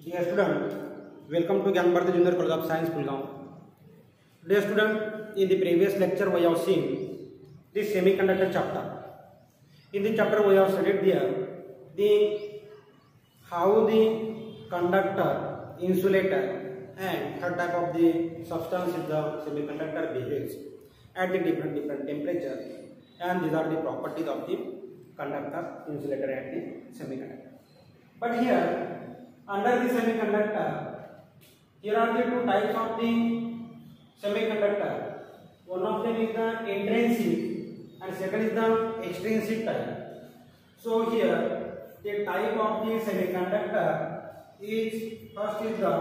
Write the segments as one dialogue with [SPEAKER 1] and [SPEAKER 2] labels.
[SPEAKER 1] Dear student, welcome to Gyanbharti Junior College of Science, Gurgaon. Dear student, in the previous lecture we have seen the semiconductor chapter. In the chapter we have studied the how the conductor, insulator, and third type of the substance is the semiconductor behaves at the different temperature, and these are the properties of the conductor, insulator, and the semiconductor. But here, under the semiconductor, here are the two types of the semiconductor. One of them is the intrinsic and second is the extrinsic type. So here the type of the semiconductor is first is the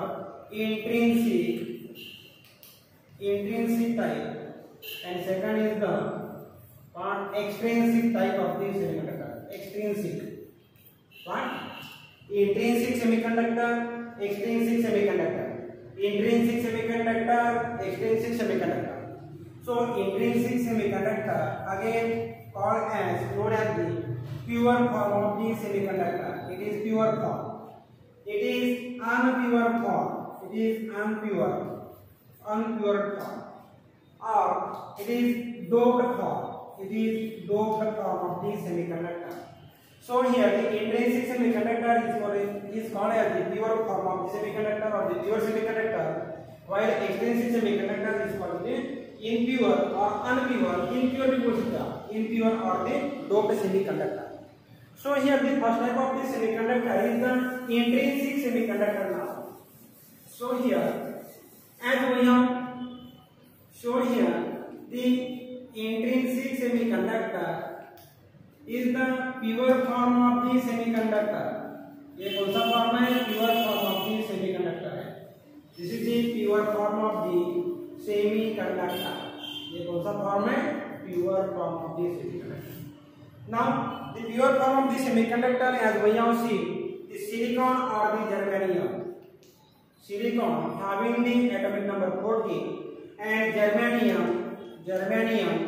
[SPEAKER 1] intrinsic type and second is the extrinsic type of the semiconductor. Extrinsic. What? Intrinsic semiconductor, extrinsic semiconductor, intrinsic semiconductor, extrinsic semiconductor. So intrinsic semiconductor again called as known as the pure form of the semiconductor. It is pure form. It is unpure form. It is unpure form, or it is doped form. It is doped form of the semiconductor. So here the intrinsic semiconductor is called as the pure form of the semiconductor or the pure semiconductor, while extrinsic semiconductor is called the impure or unpure, impure or the doped semiconductor. So here the first type of the semiconductor is the intrinsic semiconductor now. So here, as we have shown here, the intrinsic semiconductor is the pure form of the semiconductor. ये कौन सा form है? Pure form of the semiconductor है. This is the pure form of the semiconductor. ये कौन सा form है? Pure form of the semiconductor. Now the pure form of the semiconductor, as we have seen, the silicon or the germanium. Silicon having the atomic number 14 and germanium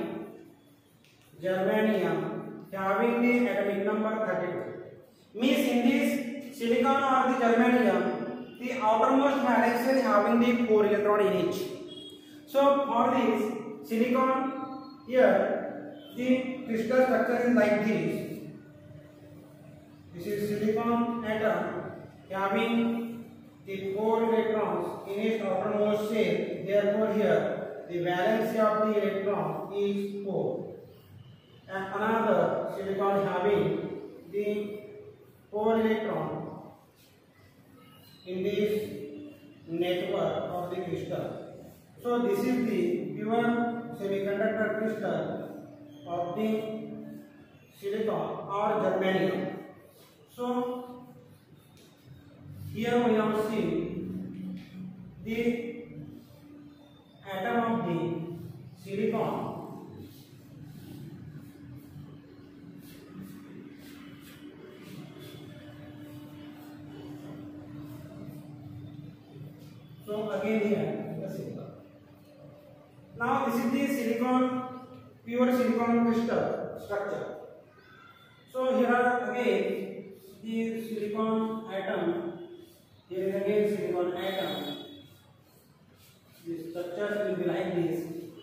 [SPEAKER 1] having the atomic number 32. Means in this silicon or the germanium, the outermost valence shell having the 4 electron in each. So for this silicon, here the crystal structure is like this. This is silicon atom having the 4 electrons in its outermost shell. Therefore here the valence of the electron is 4. And another silicon having the 4 electron in this network of the crystal. So this is the pure semiconductor crystal of the silicon or germanium. So here we have seen the atom of the silicon. So again here the silicon. Now this is the silicon, pure silicon crystal structure. So here are again the silicon atom. Here is again silicon atom. The structure will be like this.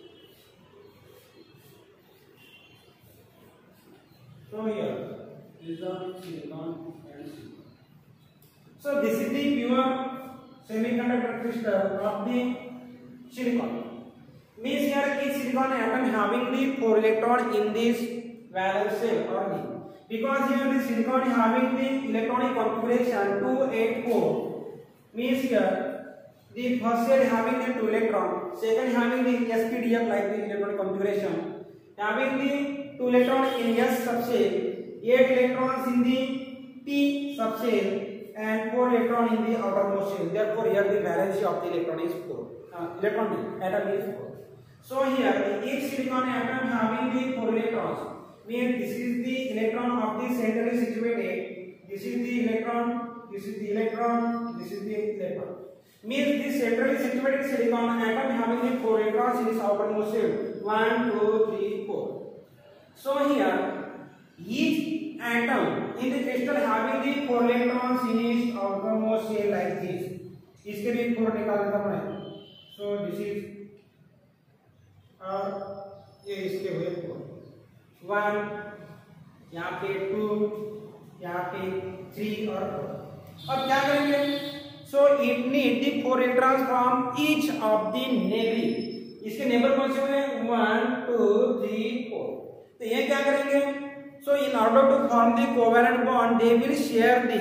[SPEAKER 1] So here is the silicon and silicon. So this is the pure semiconductor crystal of the silicon. Means here each silicon atom having the 4 electron in this valence shell or the, because here the silicon having the electronic configuration 284. Means here the first shell having the 2 electron, second having the sp-df like the electronic configuration, having the 2 electron in s subshell, 8 electrons in the p subshell, and 4 electron in the outermost shell. Therefore here the valence of the electron is 4. Atom is 4. So here each silicon atom having the 4 electrons. Means this is the electron of the centrally situated. This is the electron. This is the electron. This is the electron. Means this centrally situated silicon atom having the 4 electrons in its outermost shell. 1, 2, 3, 4. So here each atom in the crystal having the 4 electrons in its outermost shell like this. इसके भी 4 निकाल देता हूँ मैं. So this is ये इसके हुए 4. 1 यहाँ पे 2 यहाँ पे 3 और 4. अब क्या करेंगे? So it need the 4 electrons from each of the neighboring. इसके नेबर कौन से हुए? 1 2 3 4. तो ये क्या करेंगे? So in order to form the covalent bond, they will share the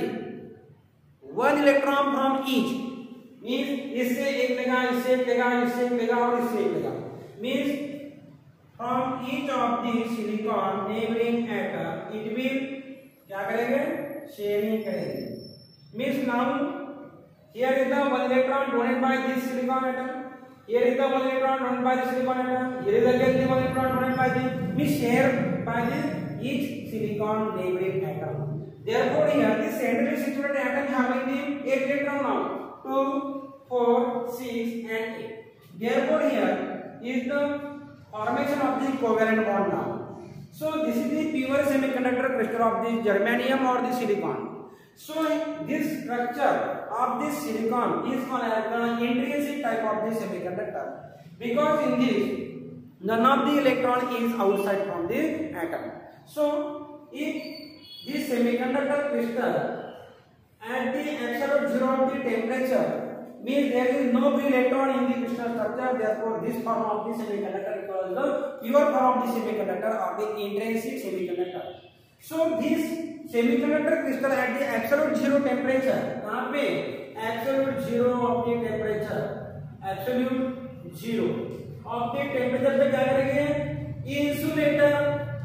[SPEAKER 1] 1 electron from each. Means इससे एक लेगा, इससे एक लेगा, इससे एक लेगा और इससे एक लेगा. Means from each of the silicon neighboring atom, it will क्या करेंगे? Sharing करेंगे. Means now here is the 1 electron donated by this silicon atom. Here is the 1 electron donated by the silicon atom. Here is again the 1 electron donated by the. We share by this each silicon neighboring atom. Therefore, here the centrally situated atom having the 8 electron now. 2, 4, 6, and 8. Therefore, here is the formation of the covalent bond now. So this is the pure semiconductor crystal of the germanium or the silicon. So this structure of this silicon is called as the intrinsic type of the semiconductor, because in this none of the electron is outside from the atom. So if this semiconductor crystal at the absolute zero of the temperature means there is no free electron in the crystal structure, therefore this form of the semiconductor is called the pure form of the semiconductor or the intrinsic semiconductor. So this semiconductor crystal at the absolute zero temperature, कहाँ पे? Absolute zero of the temperature, absolute zero of the temperature पे क्या करेंगे? Insulator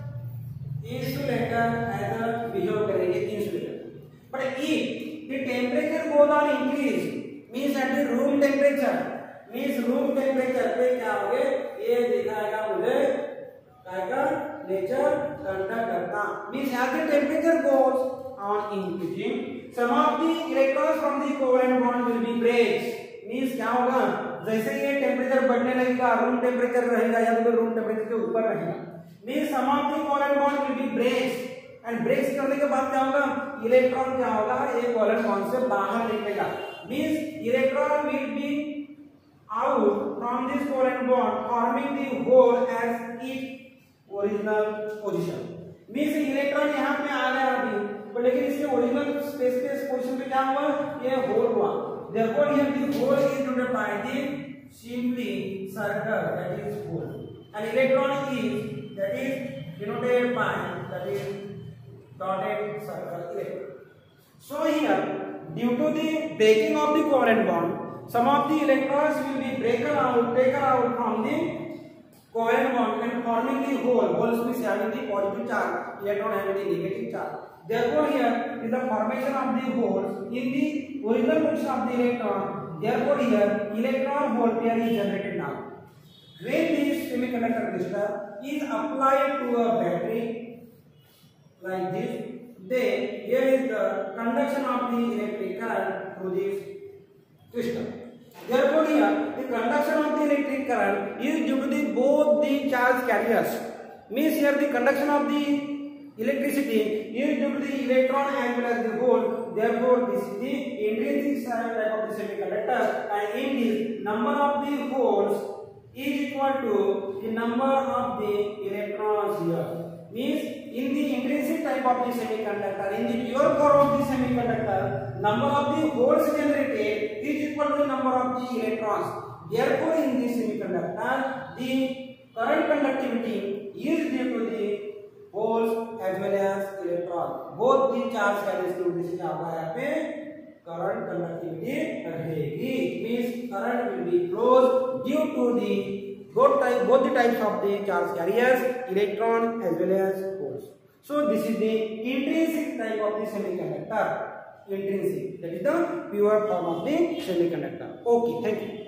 [SPEAKER 1] as a behave करेंगे insulator. But if the temperature goes on increase, means at the room temperature, means room temperature पे क्या होगा? ये दिखाएगा मुझे क्या nature conduct करता. Means as the temperature goes on increasing, some of the electrons from the covalent bond will be breaks. Means क्या होगा? जैसे ये टेम्परेचर बढ़ने लगेगा, रूम टेम्परेचर रहेगा या तो रूम टेम्परेचर के ऊपर रहेगा. Means some of the covalent bond will be breaks. And breaks करने के बाद क्या होगा? इलेक्ट्रॉन क्या होगा? ये कोवलेंट बॉन्ड से बाहर निकलेगा. Means electron will be out from this covalent bond, forming the hole as its original position. Means electron यहाँ पे आ गया अभी, पर लेकिन इसके ओरिजिनल स्पेस पोजीशन पे क्या हुआ? ये होल हुआ. Therefore here the hole is denoted by the simply circle, that is hole, and electron is that is denoted by that is dotted circle electron. So here, due to the breaking of the covalent bond, some of the electrons will be taken out from the covalent bond and forming the hole. Holes means having the positive charge, electron having the negative charge. Therefore here is the formation of the holes in the original position of the electron. Therefore here electron hole pair is generated now. When this semiconductor crystal is applied to a battery like this, then here is the conduction of the electric current through this crystal. Therefore here the conduction of the electric current is due to the both the charge carriers. Means here the conduction of the electricity is due to the electron as well as the hole. Therefore this is the intrinsic type of the semiconductor, and in this number of the holes is equal to the number of the electrons here. Means in the intrinsic type of the semiconductor, in the pure form of the semiconductor, number of the holes generated is equal to the number of the electrons. Therefore in this semiconductor the current conductivity is due to the holes as well as electron. Both the charge carriers के वजह से क्या होगा? यहाँ पे current conductivity रहेगी. Means current will be flows due to the both the types of the charge carriers, electron as well as holes. So this is the intrinsic type of the semiconductor. Intrinsic, that is the pure form of the semiconductor. Okay, thank you.